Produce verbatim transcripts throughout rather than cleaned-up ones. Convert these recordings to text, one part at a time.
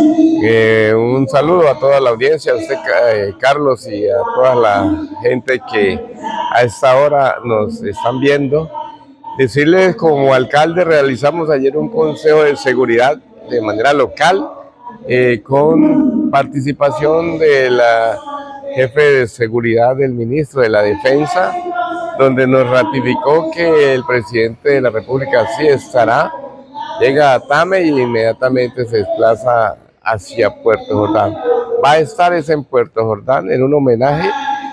Eh, un saludo a toda la audiencia, a usted eh, Carlos, y a toda la gente que a esta hora nos están viendo. Decirles, como alcalde realizamos ayer un consejo de seguridad de manera local, eh, con participación de la jefe de seguridad del ministro de la Defensa, donde nos ratificó que el presidente de la República sí estará, llega a Tame y inmediatamente se desplaza hacia Puerto Jordán. Va a estar es en Puerto Jordán en un homenaje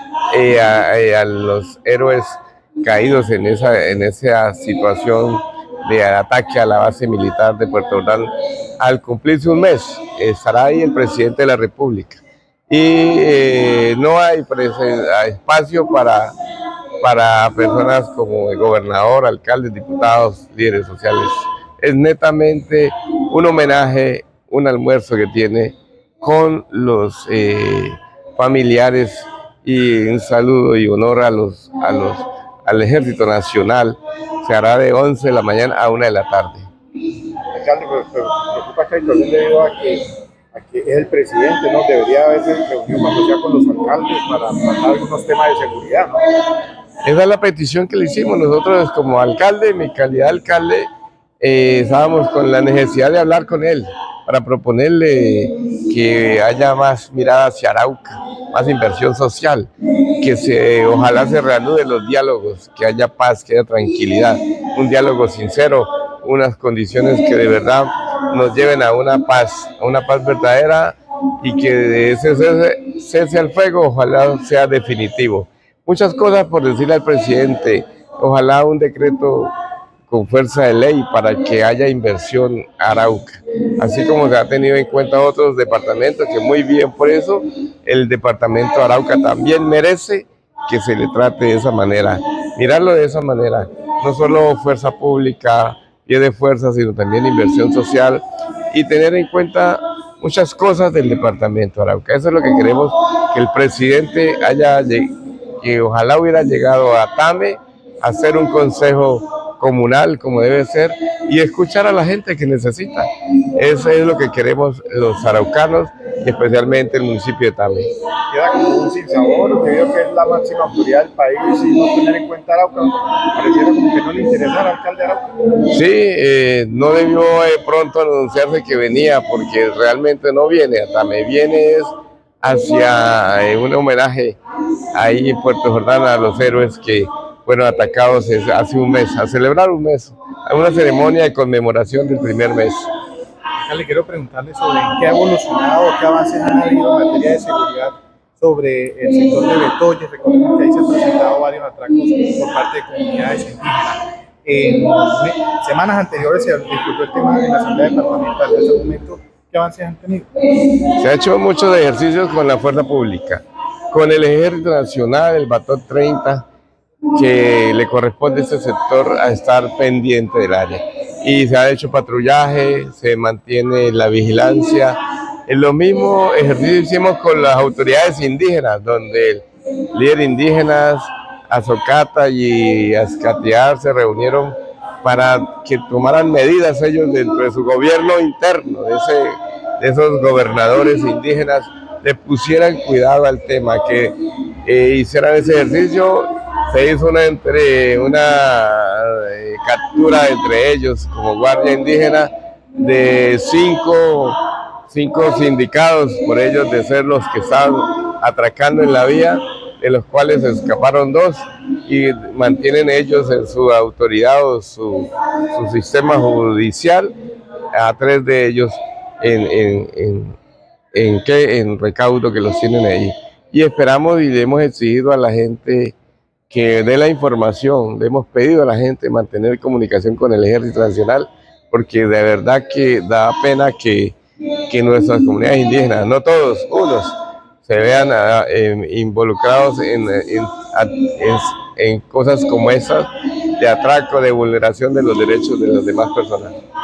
eh, a, eh, a los héroes caídos en esa, en esa situación de ataque a la base militar de Puerto Jordán. Al cumplirse un mes estará ahí el presidente de la República y eh, no hay espacio para, para personas como el gobernador, alcaldes, diputados, líderes sociales. Es netamente un homenaje, un almuerzo que tiene con los eh, familiares, y un saludo y honor a los, a los, al Ejército Nacional. Se hará de once de la mañana a una de la tarde. Alcalde, pero, pero preocupa esta situación debido a que, a que es el presidente, ¿no? Debería haberse reunido cuando sea con los alcaldes para tratar algunos temas de seguridad, ¿no? Esa es la petición que le hicimos nosotros como alcalde. En mi calidad de alcalde, eh, estábamos con la necesidad de hablar con él para proponerle que haya más mirada hacia Arauca, más inversión social, que se, ojalá se reanuden los diálogos, que haya paz, que haya tranquilidad, un diálogo sincero, unas condiciones que de verdad nos lleven a una paz, a una paz verdadera, y que de ese cese, cese al fuego ojalá sea definitivo. Muchas cosas por decirle al presidente, ojalá un decreto con fuerza de ley para que haya inversión a Arauca, así como se ha tenido en cuenta otros departamentos, que muy bien por eso el departamento de Arauca también merece que se le trate de esa manera, mirarlo de esa manera, no solo fuerza pública, pie de fuerza, sino también inversión social y tener en cuenta muchas cosas del departamento de Arauca. Eso es lo que queremos, que el presidente haya, que ojalá hubiera llegado a Tame a hacer un consejo comunal como debe ser y escuchar a la gente que necesita. Eso es lo que queremos los araucanos y especialmente el municipio de Tame. Queda como un sinsabor, debido a que es la máxima autoridad del país y no tener en cuenta Arauca. Pareciera como que no le interesara al alcalde de Arauca. Sí, eh, no debió eh, pronto anunciarse que venía, porque realmente no viene a Tame, viene es hacia eh, un homenaje ahí en Puerto Jordán a los héroes que fueron atacados hace un mes, a celebrar un mes, a una ceremonia de conmemoración del primer mes. Le quiero preguntarle sobre qué ha evolucionado, qué avances han habido en materia de seguridad sobre el sector de Betoyes. Recordemos que ahí se han presentado varios atracos por parte de comunidades indígenas. En semanas anteriores se discutió el tema en la Asamblea Departamental. En ese momento, ¿qué avances han tenido? Se ha hecho muchos ejercicios con la fuerza pública, con el Ejército Nacional, el Batón treinta, que le corresponde a este sector a estar pendiente del área. Y se ha hecho patrullaje, se mantiene la vigilancia. En lo mismo ejercicio hicimos con las autoridades indígenas, donde el líder indígenas, Azocata y Azcatear se reunieron para que tomaran medidas ellos dentro de su gobierno interno, de, ese, de esos gobernadores indígenas, le pusieran cuidado al tema, que eh, hicieran ese ejercicio. Se hizo una, entre, una eh, captura entre ellos como guardia indígena de cinco, cinco sindicados por ellos de ser los que estaban atracando en la vía, de los cuales escaparon dos y mantienen ellos en su autoridad o su, su sistema judicial a tres de ellos en, en, en, en, ¿qué? en recaudo que los tienen ahí. Y esperamos y le hemos exigido a la gente que dé la información, le hemos pedido a la gente mantener comunicación con el Ejército Nacional, porque de verdad que da pena que, que nuestras comunidades indígenas, no todos, unos, se vean a, eh, involucrados en, en, en, en cosas como esas, de atraco, de vulneración de los derechos de las demás personas.